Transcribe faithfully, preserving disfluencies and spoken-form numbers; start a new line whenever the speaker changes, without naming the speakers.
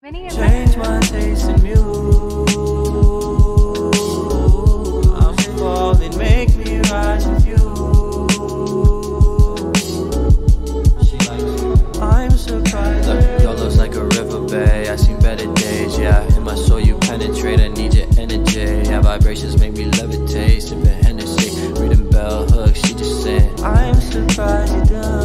Many
Change my taste in you. I'm falling, make me rise with you. I'm surprised. Look, your love's like a river, babe. I seen better days, yeah. In my soul you penetrate, I need your energy. Our vibrations make me levitate. Sipping Hennessy, reading bell hooks, she just saying I'm surprised you done.